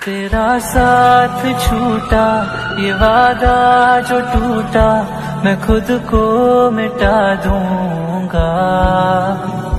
तेरा साथ छूटा, ये वादा जो टूटा, मैं खुद को मिटा दूंगा।